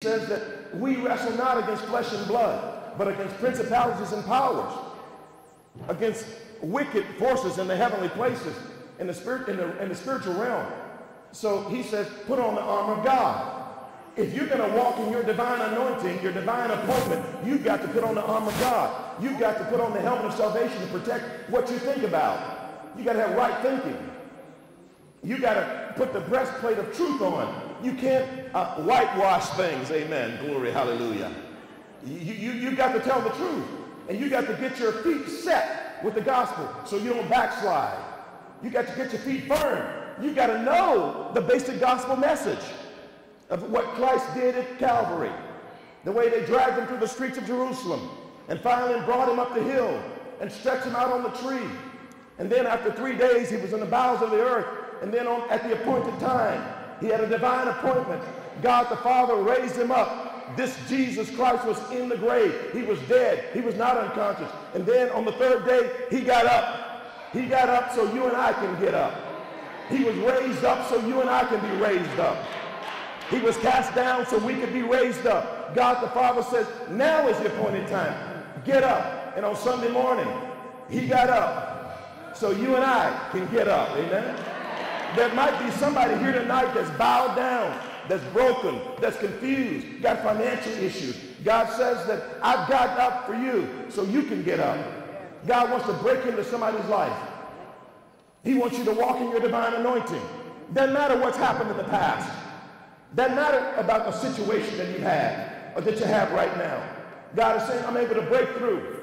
says that we wrestle not against flesh and blood, but against principalities and powers, against wicked forces in the heavenly places, in the spiritual realm. So he says, put on the armor of God. If you're going to walk in your divine anointing, your divine appointment, you've got to put on the armor of God. You've got to put on the helmet of salvation to protect what you think about. You got to have right thinking. You got to put the breastplate of truth on. You can't whitewash things. Amen. Glory. Hallelujah. You got to tell the truth. And you got to get your feet set with the gospel so you don't backslide. You got to get your feet firm. You got to know the basic gospel message of what Christ did at Calvary, the way they dragged him through the streets of Jerusalem and finally brought him up the hill and stretched him out on the tree. And then after 3 days, he was in the bowels of the earth. And then at the appointed time, he had a divine appointment. God the Father raised him up. This Jesus Christ was in the grave. He was dead. He was not unconscious. And then on the third day, he got up. He got up so you and I can get up. He was raised up so you and I can be raised up. He was cast down so we could be raised up. God the Father says, now is the appointed time. Get up. And on Sunday morning, he got up so you and I can get up. Amen? There might be somebody here tonight that's bowed down, that's broken, that's confused, got financial issues. God says that I've gotten up for you so you can get up. God wants to break into somebody's life. He wants you to walk in your divine anointing. Doesn't matter what's happened in the past. Doesn't matter about a situation that you've had or that you have right now. God is saying, I'm able to break through.